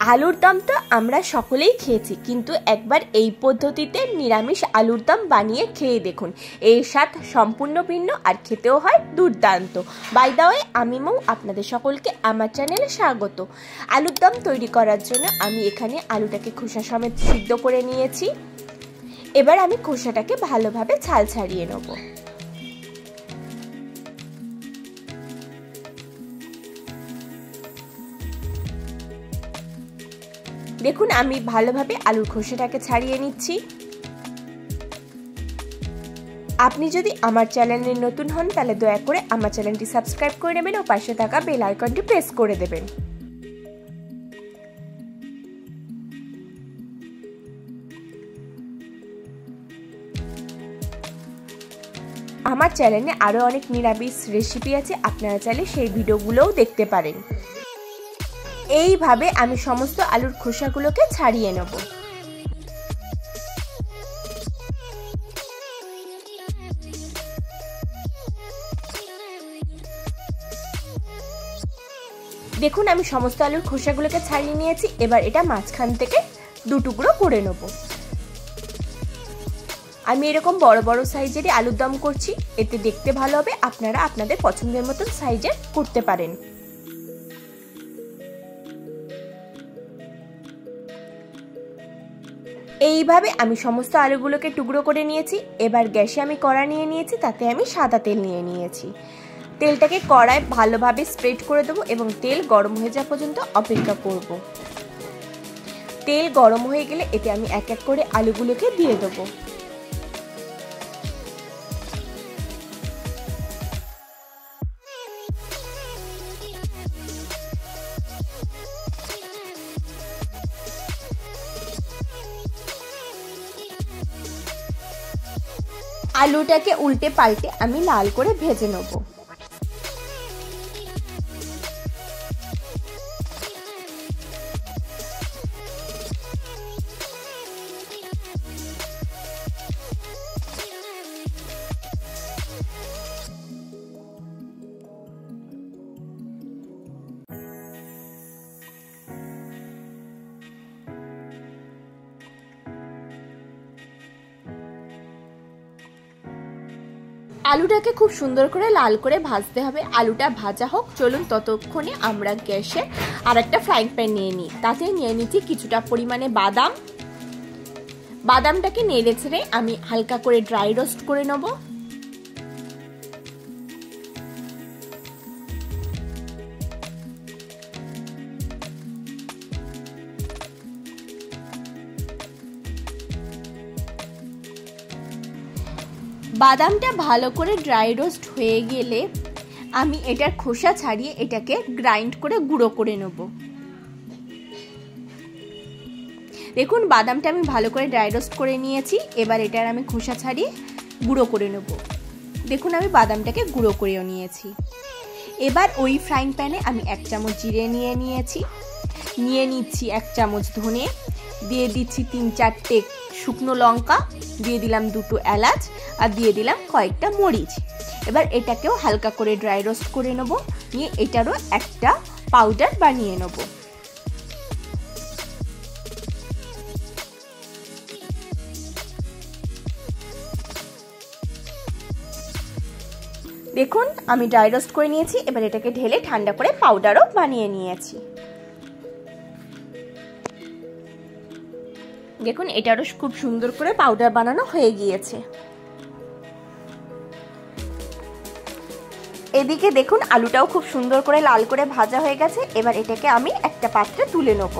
আলুর দম তো আমরা সকলেই খেয়েছি, কিন্তু একবার এই পদ্ধতিতে নিরামিষ আলুর দম বানিয়ে খেয়ে দেখুন। এর স্বাদ সম্পূর্ণ ভিন্ন আর খেতেও হয় দুর্দান্ত। বাই দ্য ওয়ে, আমি মৌ, আপনাদের সকলকে আমার চ্যানেলে স্বাগত। আলুর দম তৈরি করার জন্য আমি এখানে আলুটাকে খোসা সমেত সিদ্ধ করে নিয়েছি। এবার আমি খোসাটাকে ভালোভাবে ছাল ছাড়িয়ে নেব। দেখুন, আমি ভালোভাবে আলুর খোসাটাকে ছাড়িয়ে নিচ্ছি। আপনি যদি আমার চ্যানেলে নতুন হন তাহলে দয়া করে আমার চ্যানেলটি সাবস্ক্রাইব করে নেবেন ও পাশে থাকা বেল আইকনটি প্রেস করে দেবেন। আমার চ্যানেলে আরও অনেক নিরামিষ রেসিপি আছে, আপনারা চাইলে সেই ভিডিওগুলোও দেখতে পারেন। এইভাবে আমি সমস্ত আলুর খোসাগুলোকে ছাড়িয়ে নেব। দেখুন, আমি সমস্ত আলুর খোসাগুলোকে ছাড়িয়ে নিয়েছি। এবার এটা মাঝখান থেকে দু টুকরো করে নেব। আমি এরকম বড় বড় সাইজেরই আলুর দম করছি, এতে দেখতে ভালো হবে। আপনারা আপনাদের পছন্দের মতন সাইজের করতে পারেন। এইভাবে আমি সমস্ত আলুগুলোকে টুকরো করে নিয়েছি। এবার গ্যাসে আমি কড়া নিয়ে নিয়েছি, তাতে আমি সাদা তেল নিয়ে নিয়েছি। তেলটাকে কড়ায় ভালোভাবে স্প্রেড করে দেবো এবং তেল গরম হয়ে যাওয়া পর্যন্ত অপেক্ষা করব। তেল গরম হয়ে গেলে এতে আমি এক এক করে আলুগুলোকে দিয়ে দেবো। আলুটাকে উল্টে পাল্টে আমি লাল করে ভেজে নেব। আলুটাকে খুব সুন্দর করে লাল করে ভাজতে হবে। আলুটা ভাজা হোক, চলুন ততক্ষণে আমরা গ্যাসে আর একটা ফ্রাইং প্যান নিয়ে নিই। তাতে নিয়ে নিচ্ছি কিছুটা পরিমাণে বাদাম। বাদামটাকে নেড়ে ছেড়ে আমি হালকা করে ড্রাই রোস্ট করে নেব। বাদামটা ভালো করে ড্রাই রোস্ট হয়ে গেলে আমি এটার খোসা ছাড়িয়ে এটাকে গ্রাইন্ড করে গুঁড়ো করে নেব। দেখুন, বাদামটা আমি ভালো করে ড্রাই রোস্ট করে নিয়েছি। এবার এটার আমি খোসা ছাড়িয়ে গুঁড়ো করে নেব। দেখুন, আমি বাদামটাকে গুঁড়ো করেও নিয়েছি। এবার ওই ফ্রাইং প্যানে আমি 1 চামচ জিরে নিয়ে নিয়েছি। নিয়ে নিচ্ছি 1 চামচ ধনে, দিয়ে দিচ্ছি 3-4টে শুকনো লঙ্কা, দিয়ে দিলাম 2টো এলাচ আর দিয়ে দিলাম কয়েকটা মরিচ। এবার এটাকেও হালকা করে ড্রাই রোস্ট করে নেব, নিয়ে এটারও একটা পাউডার বানিয়ে নেব। দেখুন, আমি ড্রাই রোস্ট করে নিয়েছি। এবার এটাকে ঢেলে ঠান্ডা করে পাউডারও বানিয়ে নিয়েছি। দেখুন, এটারও খুব সুন্দর করে পাউডার বানানো হয়ে গিয়েছে। এদিকে দেখুন, আলুটাও খুব সুন্দর করে লাল করে ভাজা হয়ে গেছে। এবার এটাকে আমি একটা পাত্রে তুলে নেব।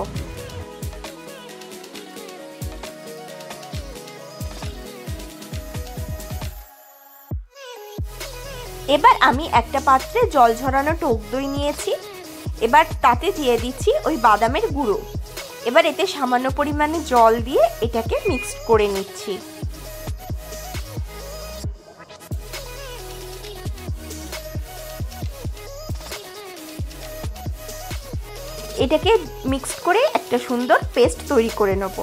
এবার আমি একটা পাত্রে জল ঝরানো টক দই নিয়েছি। এবার তাতে দিয়ে দিচ্ছি ওই বাদামের গুঁড়ো। এবার এতে সামান্য পরিমাণে জল দিয়ে এটাকে মিক্সড করে নিচ্ছি। এটাকে মিক্সড করে একটা সুন্দর পেস্ট তৈরি করে নেব।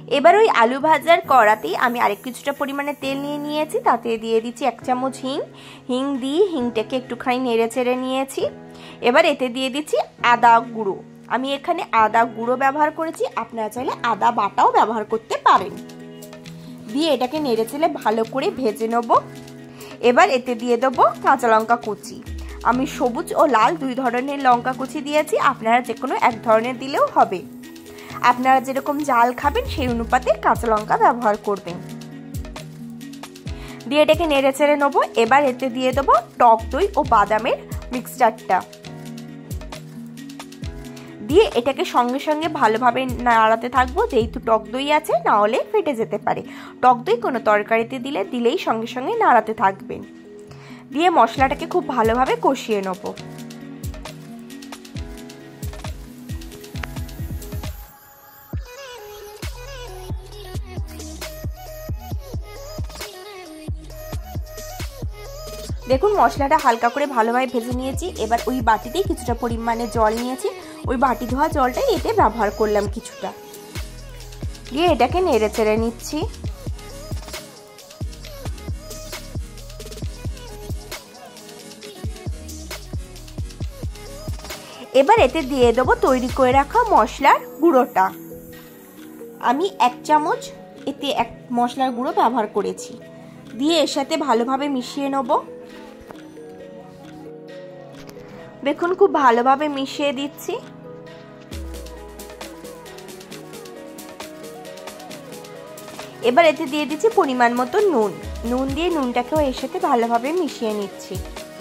এবার ওই আলু ভাজার কড়াতেই আমি আরেক কিছুটা পরিমাণে তেল নিয়ে নিয়েছি, তাতে দিয়ে দিচ্ছি 1 চামচ হিং দিয়ে হিংটাকে একটুখানি নেড়ে চেড়ে নিয়েছি। এবার এতে দিয়ে দিচ্ছি আদা গুঁড়ো। আমি এখানে আদা গুঁড়ো ব্যবহার করেছি, আপনারা চাইলে আদা বাটাও ব্যবহার করতে পারেন। দিয়ে এটাকে নেড়ে চেড়ে ভালো করে ভেজে নেব। এবার এতে দিয়ে দেবো কাঁচা লঙ্কা কুচি। আমি সবুজ ও লাল 2 ধরনের লঙ্কা কুচি দিয়েছি, আপনারা যে কোনো 1 ধরনের দিলেও হবে। আপনারা যেরকম ঝাল খাবেন সেই অনুপাতে কাঁচা লঙ্কা ব্যবহার করবেন। দিয়ে এটাকে নেড়ে চেড়ে নেবো। এবার এতে দিয়ে দেবো টক দই ও বাদামের মিক্সচারটা দিয়ে এটাকে সঙ্গে সঙ্গে ভালোভাবে নাড়াতে থাকবো, যেহেতু টক দই আছে, না হলে ফেটে যেতে পারে। টক দই কোনো তরকারিতে দিলেই সঙ্গে সঙ্গে নাড়াতে থাকবেন। দিয়ে মশলাটাকে খুব ভালোভাবে কষিয়ে নেব। দেখুন মশলাটা হালকা করে ভালোভাবে ভেজে নিয়েছি। এবার ওই বাটিতেই কিছুটা পরিমাণে জল নিয়েছি, ওই বাটি ধোয়া জলটাই এতে ব্যবহার করলাম কিছুটা। দিয়ে এটাকে নেড়ে চেড়ে নিচ্ছি। এবার এতে দিয়ে দেবো তৈরি করে রাখা মশলার গুঁড়োটা। আমি 1 চামচ এতে মশলার গুঁড়ো ব্যবহার করেছি। দিয়ে এর সাথে ভালোভাবে মিশিয়ে নেব। দেখুন খুব ভালোভাবে মিশিয়ে দিচ্ছি। এবার এতে দিয়ে দিচ্ছি পরিমাণ মতো নুন দিয়ে নুনটাকেও এর সাথে ভালোভাবে মিশিয়ে নিচ্ছি।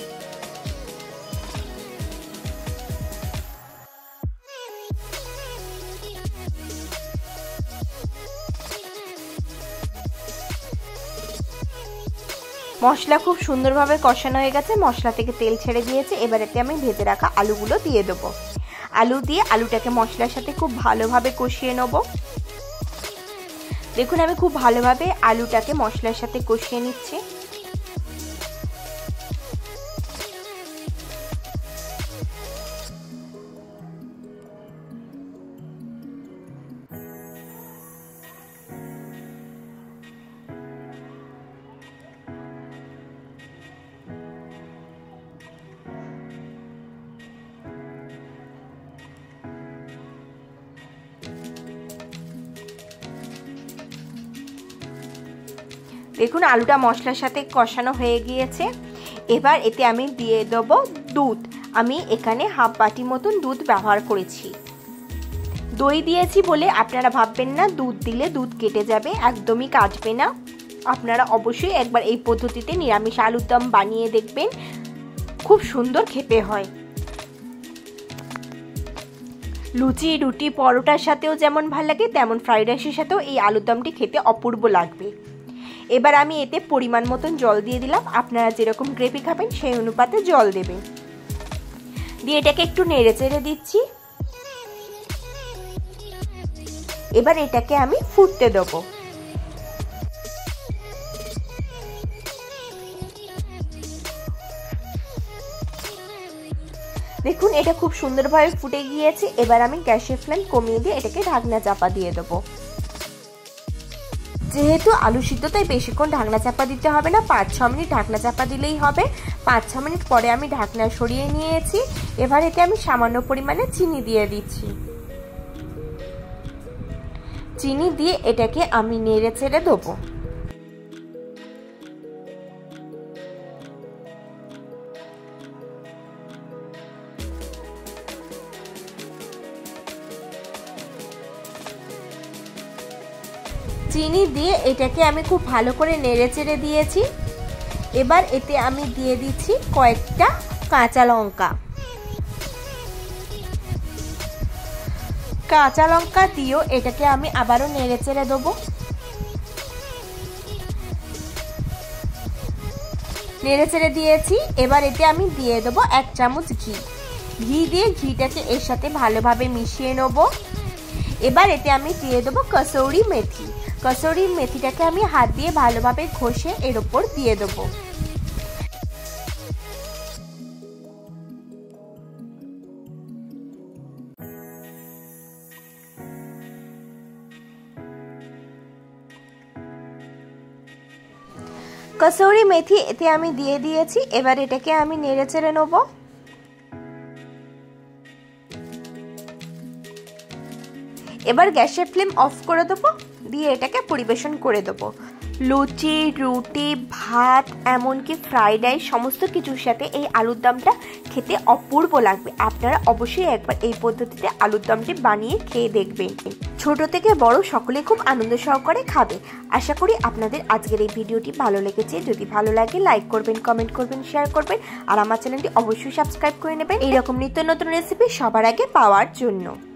মশলা খুব সুন্দরভাবে কষানো হয়ে গেছে, মশলা থেকে তেল ছেড়ে দিয়েছে। এবার এতে আমি ভেজে রাখা আলুগুলো দিয়ে দেবো। আলু দিয়ে আলুটাকে মশলার সাথে খুব ভালোভাবে কষিয়ে নেব। দেখুন আমি খুব ভালোভাবে আলুটাকে মশলার সাথে কষিয়ে নিচ্ছি। দেখুন আলুটা মশলার সাথে কষানো হয়ে গিয়েছে। এবার এতে আমি দিয়ে দেবো দুধ। আমি এখানে হাফ বাটি মতন দুধ ব্যবহার করেছি। দই দিয়েছি বলে আপনারা ভাববেন না দুধ দিলে দুধ কেটে যাবে, একদমই কাটবে না। আপনারা অবশ্যই একবার এই পদ্ধতিতে নিরামিষ আলুর দম বানিয়ে দেখবেন, খুব সুন্দর খেতে হয়। লুচি রুটি পরোটার সাথেও যেমন ভালো লাগে, তেমন ফ্রাইড রাইসের সাথেও এই আলুর দমটি খেতে অপূর্ব লাগবে। এবার আমি এতে পরিমাণ মতন জল দিয়ে দিলাম। আপনারা যেরকম গ্রেভি খাবেন সেই অনুপাতে জল দেবেন। দিয়ে এটাকে একটু নেড়ে চেড়ে দিচ্ছি। এবার এটাকে আমি ফুটতে দেবো। দেখুন এটা খুব সুন্দরভাবে ফুটে গিয়েছে। এবার আমি গ্যাসের ফ্লেম কমিয়ে দিয়ে এটাকে ঢাকনা চাপা দিয়ে দেবো। যেহেতু আলু সিদ্ধ তাই বেশিক্ষণ ঢাকনা চাপা দিতে হবে না, 5-6 মিনিট ঢাকনা চাপা দিলেই হবে। 5-6 মিনিট পরে আমি ঢাকনা সরিয়ে নিয়েছি। এবার এতে আমি সামান্য পরিমাণে চিনি দিয়ে দিচ্ছি। চিনি দিয়ে এটাকে আমি নেড়ে চেড়ে দেবো। চিনি দিয়ে এটাকে আমি খুব ভালো করে নেড়ে চেড়ে দিয়েছি। এবার এতে আমি দিয়ে দিচ্ছি কয়েকটা কাঁচা লঙ্কা। কাঁচা লঙ্কা দিয়েও এটাকে আমি আবারও নেড়ে চেড়ে দেবো। নেড়ে চেড়ে দিয়েছি। এবার এতে আমি দিয়ে দেবো 1 চামচ ঘি দিয়ে ঘিটাকে এর সাথে ভালোভাবে মিশিয়ে নেব। এবার এতে আমি দিয়ে দেবো কসৌরি মেথি। কসৌরি মেথিটাকে আমি হাত দিয়ে ভালোভাবে ঘষে এর ওপর দিয়ে দেবো। কসুরি মেথি এতে আমি দিয়ে দিয়েছি। এবার এটাকে আমি নেড়ে চেড়ে নেব। এবার গ্যাসের ফ্লেম অফ করে দেবো, দিয়ে এটাকে পরিবেশন করে দেবো। লুচি, রুটি, ভাত, এমনকি ফ্রাইড রাইস সমস্ত কিছুর সাথে এই আলুর দমটা খেতে অপূর্ব লাগবে। আপনারা অবশ্যই একবার এই পদ্ধতিতে আলুর দমটি বানিয়ে খেয়ে দেখবেন। ছোট থেকে বড় সকলে খুব আনন্দ সহকারে খাবে। আশা করি আপনাদের আজকের এই ভিডিওটি ভালো লেগেছে। যদি ভালো লাগে লাইক করবেন, কমেন্ট করবেন, শেয়ার করবেন আর আমার চ্যানেলটি অবশ্যই সাবস্ক্রাইব করে নেবেন এইরকম নিত্য নতুন রেসিপি সবার আগে পাওয়ার জন্য।